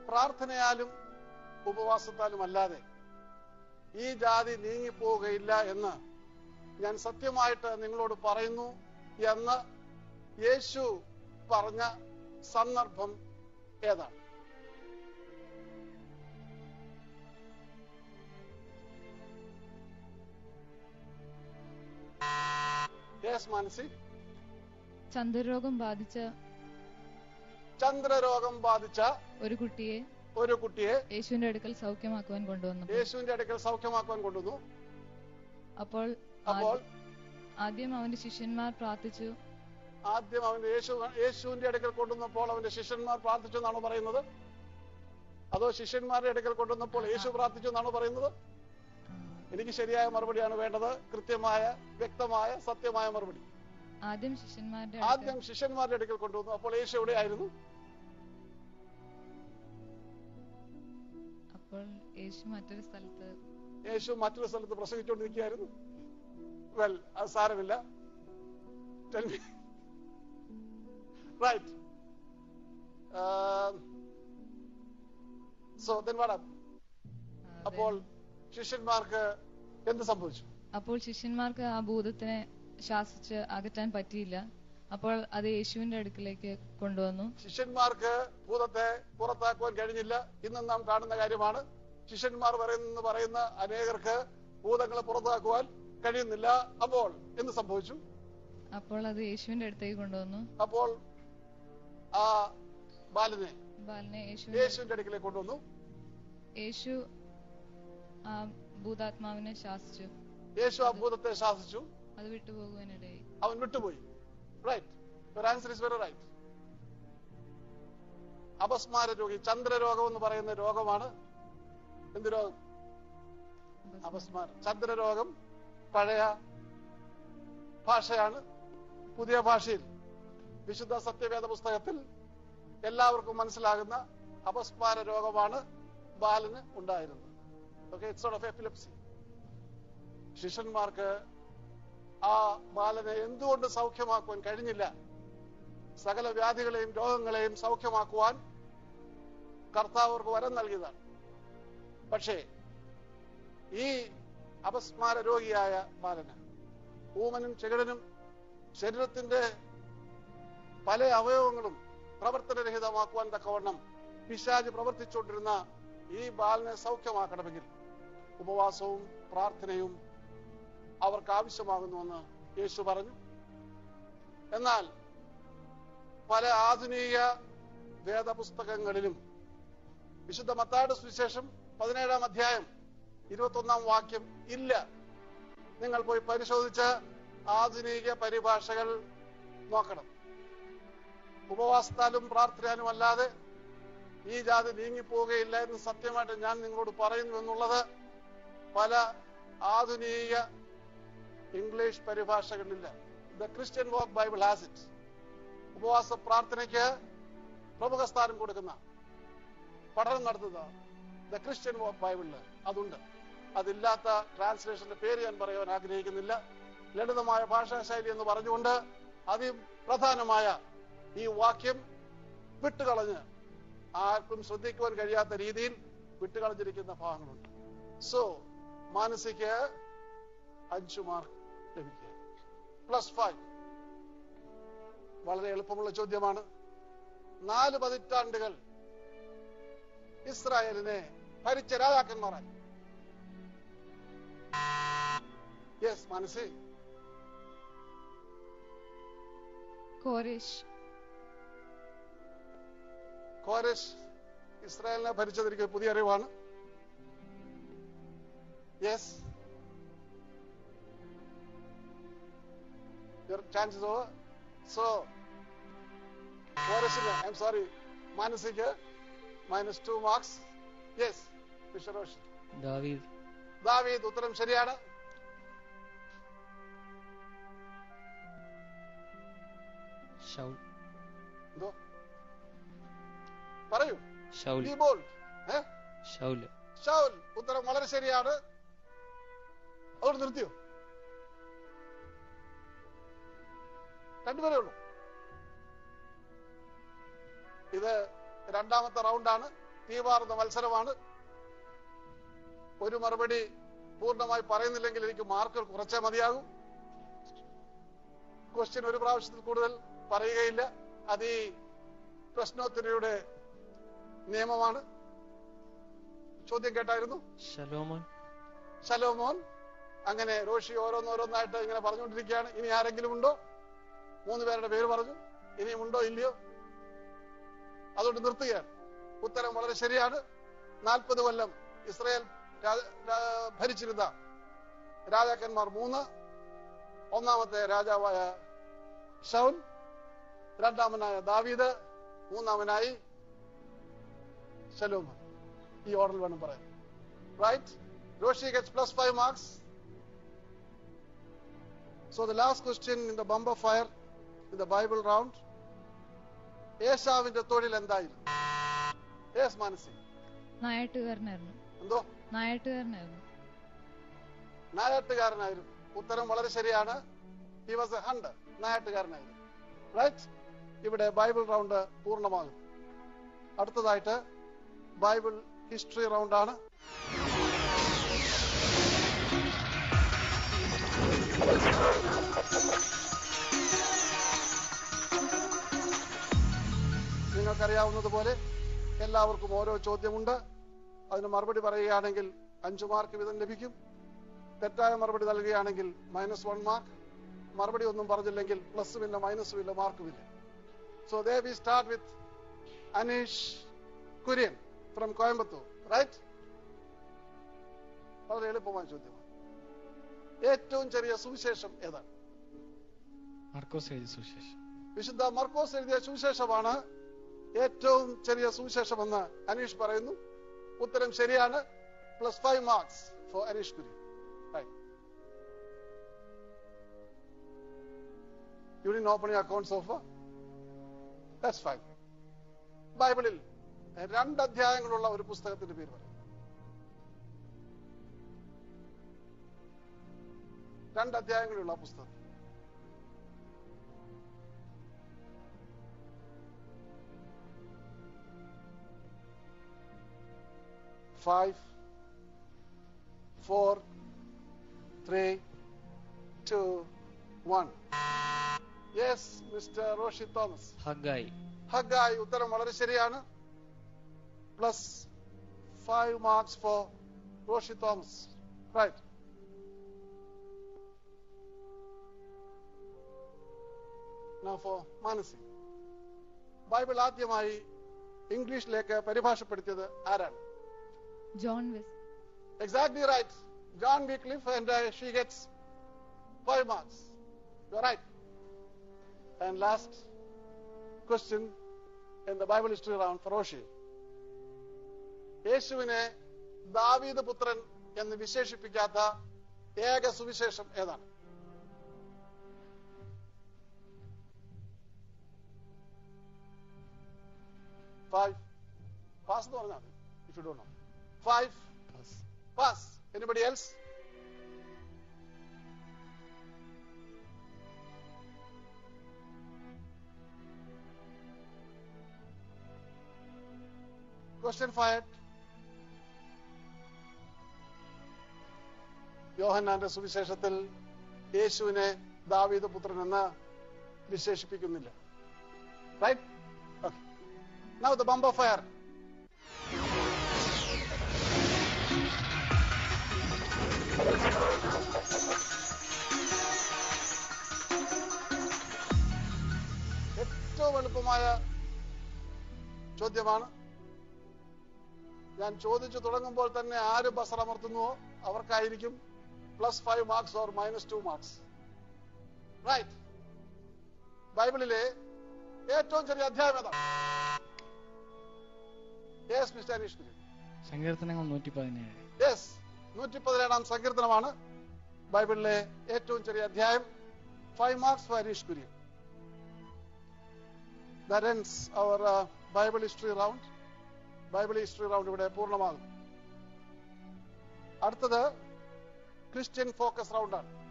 പ്രാർത്ഥനയാലും ഉപവാസത്താലും അല്ലാതെ ഈ ജാതി നീങ്ങിപ്പോവുകയില്ല എന്ന് ഞാൻ സത്യമായിട്ട് നിങ്ങളോട് പറയുന്നു എന്ന് യേശു പറഞ്ഞ സന്ദർഭം ഏതാണ്? മാനസി. ചന്ദ്രരോഗം ബാധിച്ച ഒരു കുട്ടിയെ യേശുവിന്റെ അടുക്കൽ സൗഖ്യമാക്കുവാൻ കൊണ്ടുവന്നു. അപ്പോൾ ആദ്യം അവന്റെ ശിഷ്യന്മാർ പ്രാർത്ഥിച്ചു. യേശുവിന്റെ അടുക്കൽ കൊണ്ടുവന്നപ്പോൾ അവന്റെ ശിഷ്യന്മാർ പ്രാർത്ഥിച്ചു എന്നാണോ പറയുന്നത്? അതോ ശിഷ്യന്മാരുടെ അടുക്കൽ കൊണ്ടുവന്നപ്പോൾ യേശു പ്രാർത്ഥിച്ചു എന്നാണോ പറയുന്നത്? എനിക്ക് ശരിയായ മറുപടിയാണ് വേണ്ടത്. കൃത്യമായ, വ്യക്തമായ, സത്യമായ മറുപടി. ആദ്യം ശിഷ്യന്മാരുടെ അടുക്കൽ കൊണ്ടുവന്നു. അപ്പോൾ യേശു എവിടെയായിരുന്നു? അപ്പോൾ യേശു മറ്റൊരു സ്ഥലത്ത് പ്രസംഗിച്ചുകൊണ്ടിരിക്കുകയായിരുന്നു. വെൽ, അത് സാരമില്ല. Right. So then what happened? അപ്പോൾ ശിഷ്യന്മാർക്ക് എന്ത് സംഭവിച്ചു? അപ്പോൾ ശിഷ്യന്മാർക്ക് ആ ഭൂതത്തിനെ ശാസിച്ച് അകറ്റാൻ പറ്റിയില്ല. അപ്പോൾ അത് യേശുവിന്റെ അടുക്കിലേക്ക് കൊണ്ടുവന്നു. ശിഷ്യന്മാർക്ക് ഭൂതത്തെ പുറത്താക്കുവാൻ കഴിഞ്ഞില്ല. ഇന്നും നാം കാണുന്ന കാര്യമാണ്. ശിഷ്യന്മാർ പറയുന്ന അനേകർക്ക് ഭൂതങ്ങളെ പുറത്താക്കുവാൻ കഴിയുന്നില്ല. അപ്പോൾ എന്ത് സംഭവിച്ചു? അപ്പോൾ അത് യേശുവിന്റെ അടുത്തേക്ക് കൊണ്ടുവന്നു. അപ്പോൾ ആ ബാലനെ യേശുവിന്റെ അടുക്കിലേക്ക് കൊണ്ടുവന്നു. യേശു ആ ഭൂതാത്മാവിനെ ശാസിച്ചു. യേശു ആ ഭൂതത്തെ ശാസിച്ചു. അത് വിട്ടുപോകുവാനിടയായി. അവൻ വിട്ടുപോയി. Right. Your answer is very right. അപസ്മാര രോഗി, ചന്ദ്രരോഗം എന്ന് പറയുന്ന രോഗമാണ്. എന്ത് രോഗം? അപസ്മാരം. ചന്ദ്രരോഗം പഴയ ഭാഷയാണ്. പുതിയ ഭാഷയിൽ വിശുദ്ധ സത്യവേദ പുസ്തകത്തിൽ എല്ലാവർക്കും മനസ്സിലാകുന്ന അപസ്മാര രോഗമാണ് ബാലന് ഉണ്ടായിരുന്നത്. Okay, it's sort of epilepsy. ശിഷ്യന്മാർക്ക് ആ ബാലനെ എന്തുകൊണ്ട് സൗഖ്യമാക്കുവാൻ കഴിഞ്ഞില്ല? സകല വ്യാധികളെയും രോഗങ്ങളെയും സൗഖ്യമാക്കുവാൻ കർത്താവ് അവർക്ക് വരം നൽകിയതാണ്. പക്ഷേ ഈ അപസ്മാര രോഗിയായ ബാലന്, ഊമനും ചെകിടനും ശരീരത്തിന്റെ പല അവയവങ്ങളും പ്രവർത്തനരഹിതമാക്കുവാൻ തക്കവണ്ണം പിശാച് പ്രവർത്തിച്ചുകൊണ്ടിരുന്ന ഈ ബാലനെ സൗഖ്യമാക്കണമെങ്കിൽ ഉപവാസവും പ്രാർത്ഥനയും അവർക്ക് ആവശ്യമാകുന്നുവെന്ന് യേശു പറഞ്ഞു. എന്നാൽ പല ആധുനിക വേദപുസ്തകങ്ങളിലും വിശുദ്ധ മത്തായിയുടെ സുവിശേഷം 17-ാം അധ്യായം 21-ാം വാക്യം ഇല്ല. നിങ്ങൾ പോയി പരിശോധിച്ച് ആധുനിക പരിഭാഷകൾ നോക്കണം. ഉപവാസത്താലും പ്രാർത്ഥനയാലും അല്ലാതെ ഈ ജാതി നീങ്ങിപ്പോവുകയില്ല എന്ന് സത്യമായിട്ട് ഞാൻ നിങ്ങളോട് പറയുന്നു എന്നുള്ളത് പല ആധുനിക ഇംഗ്ലീഷ് പരിഭാഷകളില്ല. The Christian work Bible has it. ഉപവാസ പ്രാർത്ഥനയ്ക്ക് പ്രമുഖ സ്ഥാനം കൊടുക്കുന്ന, പഠനം നടത്തുന്ന ദ ക്രിസ്ത്യൻ വോക്ക് ബൈബിളില് അതുണ്ട്. അതില്ലാത്ത ട്രാൻസ്ലേഷന്റെ പേര് ഞാൻ പറയാൻ ആഗ്രഹിക്കുന്നില്ല. ലളിതമായ ഭാഷാശൈലി എന്ന് പറഞ്ഞുകൊണ്ട് അതിപ്രധാനമായ ഈ വാക്യം വിട്ടുകളഞ്ഞ് ആർക്കും ശ്രദ്ധിക്കുവാൻ കഴിയാത്ത രീതിയിൽ വിട്ടുകളഞ്ഞിരിക്കുന്ന ഭാഗങ്ങളുണ്ട്. സോ മാനസിക്ക് 5 മാർക്ക് ലഭിക്കുക, +5. വളരെ എളുപ്പമുള്ള ചോദ്യമാണ്. 4 പതിറ്റാണ്ടുകൾ ഇസ്രായേലിനെ ഭരിച്ച രാജാക്കന്മാരായി. യെസ് മാനസി. കോരേശ് ഇസ്രായേലിനെ ഭരിച്ചതിരിക്കെ പുതിയ അറിവാണ്. Yes, your chance is over. So കോരേശിന്, ഐ എം സോറി, മാനസിക്ക് -2 മാർക്സ്. Yes mister Roshan. ദാവീദ് ഉത്തരം ശരിയാണ്. എന്തോ പറയൂ. ശൗൽ ഉത്തരം വളരെ ശരിയാണ്. അവിടെ നിർത്തിയോ? 2 പേരേ ഉള്ളൂ. ഇത് 2ാമത്തെ റൗണ്ടാണ്. തീവാർന്ന മത്സരമാണ്. ഒരു മറുപടി പൂർണ്ണമായി പറയുന്നില്ലെങ്കിൽ എനിക്ക് മാർക്കുകൾ കുറച്ചേ മതിയാകും. ക്വസ്റ്റ്യൻ ഒരു പ്രാവശ്യത്തിൽ കൂടുതൽ പറയുകയില്ല. അത് ഈ പ്രശ്നോത്തരയുടെ നിയമമാണ്. ചോദ്യം കേട്ടായിരുന്നു? ശലോമോൻ. അങ്ങനെ റോഷി ഓരോന്നോരോന്നായിട്ട് ഇങ്ങനെ പറഞ്ഞുകൊണ്ടിരിക്കുകയാണ്. ഇനി ആരെങ്കിലും ഉണ്ടോ? 3 പേരുടെ പേര് പറഞ്ഞു. ഇനിയും ഉണ്ടോ ഇല്ലയോ? അതുകൊണ്ട് നിർത്തുകയാണ്. ഉത്തരം വളരെ ശരിയാണ്. 40 കൊല്ലം ഇസ്രായേൽ ഭരിച്ചിരുന്ന രാജാക്കന്മാർ 3. ഒന്നാമത്തെ രാജാവായ ശൗൽ, രണ്ടാമനായ ദാവീദ്, മൂന്നാമനായി ശലോമോൻ. ഈ ഓർഡറിൽ വേണം പറയാൻ. Right? Roshi gets +5 marks. So the last question in the bumper fire in the Bible round. ഏശാവിന്റെ തൊഴിൽ എന്തായിരുന്നു? യെസ് മാനസി. നായാട്ടുകാരനായിരുന്നു. എന്തോ? നായാട്ടുകാരനായിരുന്നു. ഉത്തരം വളരെ ശരിയാണ്. He was a hunter. നായാട്ടുകാരനായിരുന്നു. റൈറ്റ്? ഇവിടെ ബൈബിൾ റൗണ്ട് പൂർണ്ണമാകും. അടുത്തതായിട്ട് ബൈബിൾ ഹിസ്റ്ററി റൗണ്ടാണ്. നിങ്ങൾക്കറിയാവുന്നതുപോലെ എല്ലാവർക്കും ഓരോ ചോദ്യമുണ്ട്. അതിന് മറുപടി പറയുകയാണെങ്കിൽ 5 മാർക്ക് വീതം ലഭിക്കും. തെറ്റായ മറുപടി നൽകുകയാണെങ്കിൽ -1 മാർക്ക്. മറുപടി ഒന്നും പറഞ്ഞില്ലെങ്കിൽ പ്ലസും ഇല്ല മൈനസും ഇല്ല മാർക്കുമില്ല. So there we start with Anish Kurian from Coimbatore. Right? വളരെ എളുപ്പമായ ചോദ്യമാണ്. ഏറ്റവും ചെറിയ സുവിശേഷം ഏതാണ്? മർക്കോസ് എഴുതിയ സുവിശേഷം. വിശുദ്ധ മർക്കോസ് എഴുതിയ സുവിശേഷമാണ് ഏറ്റവും ചെറിയ സുവിശേഷമെന്ന് അനീഷ് പറയുന്നു. ഉത്തരം ശരിയാണ്. +5 marks for Aneesh Kurian. Right. You didn't open your account so far? That's fine. ബൈബിളിൽ 2 അധ്യായങ്ങളുള്ള ഒരു പുസ്തകത്തിന്റെ പേര് പറയും. 2 അധ്യായങ്ങളുള്ള പുസ്തകം. Five, 4, 3, 2, 1. Yes, Mr. Roshi Thomas. Haggai. ഉത്തരം വളരെ ശരിയാണ്. +5 marks for Roshi Thomas. Right. Now for Manasi. Bible ആദ്യമായി ഇംഗ്ലീഷിലേക്ക് പരിഭാഷപ്പെടുത്തിയത് ആരാണ്? John Wesley. Exactly right. John Wycliffe, and she gets 5 marks. You're right. And last question in the Bible history round for Roshi. യേശുവിനെ ദാവീദ് പുത്രൻ എന്ന് വിശേഷിപ്പിക്കാത്ത ഏക സുവിശേഷം ഏതാണ്? Five. Pass എന്ന് പറഞ്ഞാൽ മതി. If you don't know. 5. Pass. Anybody else? Question 5. യോഹന്നാന്റെ സുവിശേഷത്തിൽ യേശുവിനെ ദാവീദ് പുത്രൻ എന്ന് വിശേഷിപ്പിക്കുന്നില്ല. Right? Okay. Now the bumper fire. ഏറ്റവും എളുപ്പമായ ചോദ്യമാണ്. ഞാൻ ചോദിച്ചു തുടങ്ങുമ്പോൾ തന്നെ ആര് ബസർ അമർത്തുന്നുവോ അവർക്കായിരിക്കും +5 marks or -2 marks. റൈറ്റ്? ബൈബിളിലെ ഏറ്റവും ചെറിയ അധ്യായം ഏതാണ്? Yes mister Aneesh Kurian. സങ്കീർത്തനങ്ങൾ 117. യെസ്, 117-ാം സങ്കീർത്തനമാണ് ബൈബിളിലെ ഏറ്റവും ചെറിയ അധ്യായം. 5 marks for Anish Kurian. That ends our Bible history round. Bible history round ഇവിടെ പൂർണ്ണമാകും. അടുത്തത് ക്രിസ്ത്യൻ ഫോക്കസ് റൗണ്ടാണ്.